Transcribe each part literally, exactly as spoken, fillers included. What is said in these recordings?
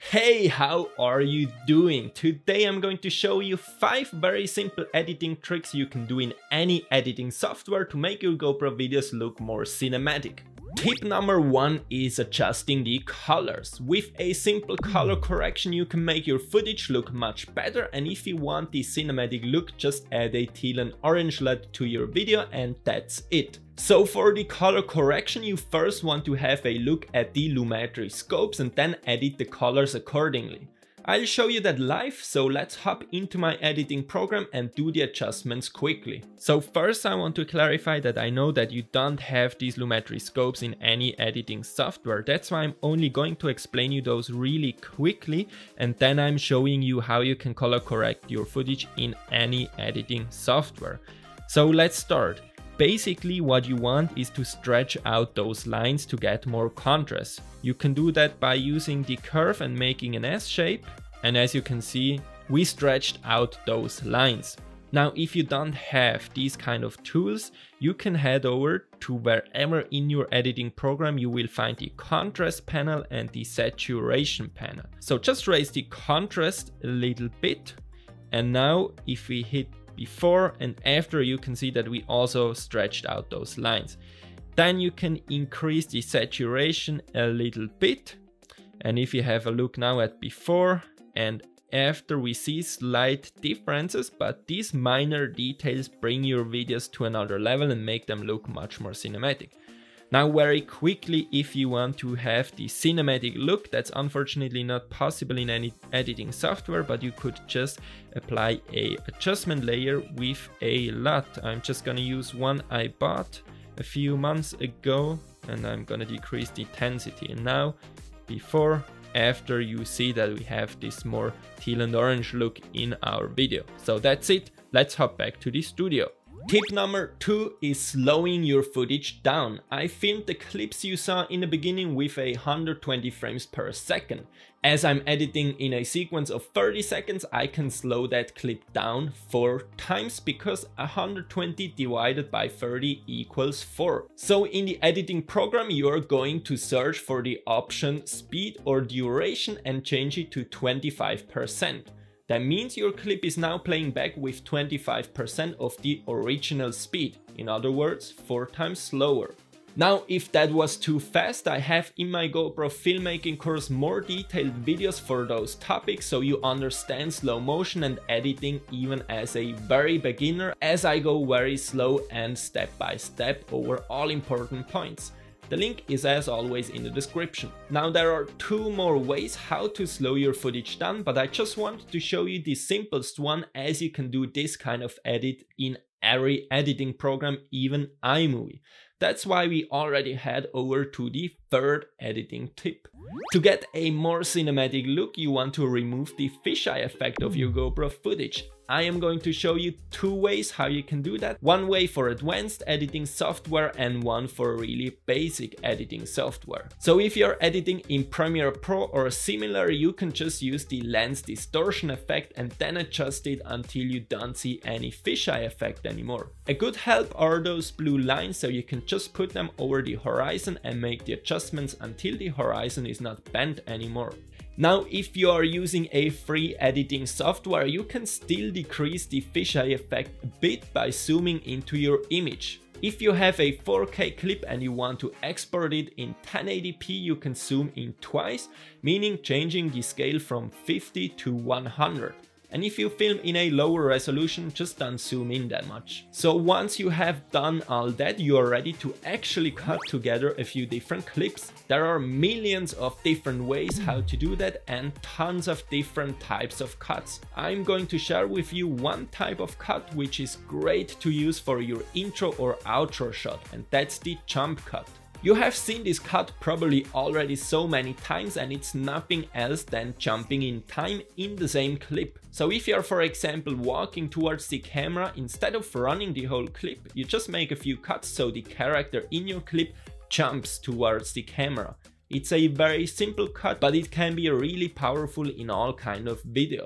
Hey, how are you doing? Today I'm going to show you five very simple editing tricks you can do in any editing software to make your GoPro videos look more cinematic. Tip number one is adjusting the colors. With a simple color correction you can make your footage look much better, and if you want the cinematic look, just add a teal and orange L E D to your video and that's it. So for the color correction you first want to have a look at the Lumetri scopes and then edit the colors accordingly. I'll show you that live, so let's hop into my editing program and do the adjustments quickly. So first I want to clarify that I know that you don't have these Lumetri scopes in any editing software. That's why I'm only going to explain you those really quickly, and then I'm showing you how you can color correct your footage in any editing software. So let's start. Basically what you want is to stretch out those lines to get more contrast. You can do that by using the curve and making an S shape, and as you can see we stretched out those lines. Now if you don't have these kind of tools, you can head over to wherever in your editing program you will find the contrast panel and the saturation panel. So just raise the contrast a little bit, and now if we hit before and after, you can see that we also stretched out those lines. Then you can increase the saturation a little bit, and if you have a look now at before and after, we see slight differences, but these minor details bring your videos to another level and make them look much more cinematic. Now very quickly, if you want to have the cinematic look, that's unfortunately not possible in any editing software, but you could just apply a adjustment layer with a L U T. I'm just gonna use one I bought a few months ago, and I'm gonna decrease the intensity. And now before, after, you see that we have this more teal and orange look in our video. So that's it, let's hop back to the studio. Tip number two is slowing your footage down. I filmed the clips you saw in the beginning with a one hundred twenty frames per second. As I'm editing in a sequence of thirty seconds, I can slow that clip down four times because one hundred twenty divided by thirty equals four. So in the editing program you're going to search for the option speed or duration and change it to twenty-five percent. That means your clip is now playing back with twenty-five percent of the original speed, in other words, four times slower. Now if that was too fast, I have in my GoPro filmmaking course more detailed videos for those topics, so you understand slow motion and editing even as a very beginner, as I go very slow and step by step over all important points. The link is as always in the description. Now there are two more ways how to slow your footage down, but I just wanted to show you the simplest one, as you can do this kind of edit in every editing program, even iMovie. That's why we already head over to the third editing tip. To get a more cinematic look, you want to remove the fisheye effect of your GoPro footage. I am going to show you two ways how you can do that. One way for advanced editing software and one for really basic editing software. So if you're editing in Premiere Pro or similar, you can just use the lens distortion effect and then adjust it until you don't see any fisheye effect anymore. A good help are those blue lines, so you can just put them over the horizon and make the adjustments until the horizon is not bent anymore. Now if you are using a free editing software, you can still decrease the fisheye effect a bit by zooming into your image. If you have a four K clip and you want to export it in ten eighty p, you can zoom in twice, meaning changing the scale from fifty to one hundred. And if you film in a lower resolution, just don't zoom in that much. So once you have done all that, you are ready to actually cut together a few different clips. There are millions of different ways how to do that and tons of different types of cuts. I'm going to share with you one type of cut which is great to use for your intro or outro shot, and that's the jump cut. You have seen this cut probably already so many times, and it's nothing else than jumping in time in the same clip. So if you're for example walking towards the camera, instead of running the whole clip, you just make a few cuts so the character in your clip jumps towards the camera. It's a very simple cut, but it can be really powerful in all kind of videos.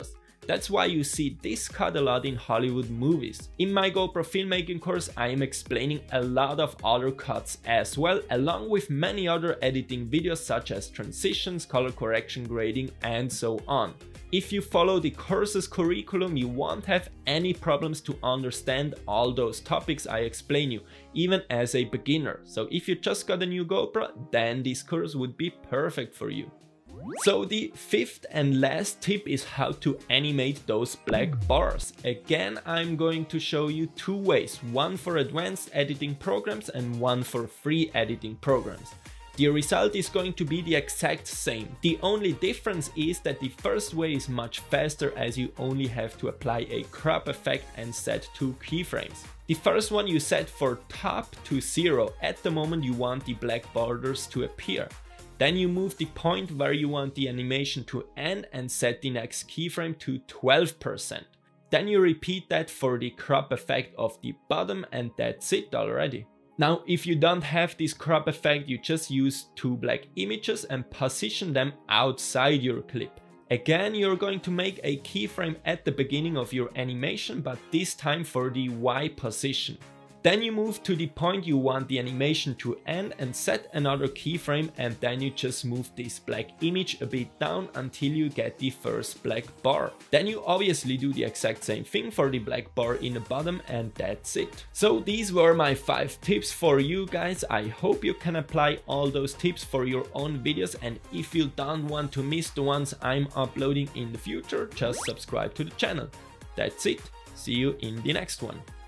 That's why you see this cut a lot in Hollywood movies. In my GoPro filmmaking course I am explaining a lot of other cuts as well, along with many other editing videos such as transitions, color correction, grading and so on. If you follow the course's curriculum, you won't have any problems to understand all those topics I explain you, even as a beginner. So if you just got a new GoPro, then this course would be perfect for you. So the fifth and last tip is how to animate those black bars. Again, I'm going to show you two ways, one for advanced editing programs and one for free editing programs. The result is going to be the exact same. The only difference is that the first way is much faster, as you only have to apply a crop effect and set two keyframes. The first one you set for top to zero. At the moment you want the black borders to appear. Then you move the point where you want the animation to end and set the next keyframe to twelve percent. Then you repeat that for the crop effect of the bottom and that's it already. Now, if you don't have this crop effect, you just use two black images and position them outside your clip. Again, you're going to make a keyframe at the beginning of your animation, but this time for the Y position. Then you move to the point you want the animation to end and set another keyframe, and then you just move this black image a bit down until you get the first black bar. Then you obviously do the exact same thing for the black bar in the bottom and that's it. So these were my five tips for you guys. I hope you can apply all those tips for your own videos, and if you don't want to miss the ones I'm uploading in the future, just subscribe to the channel. That's it. See you in the next one.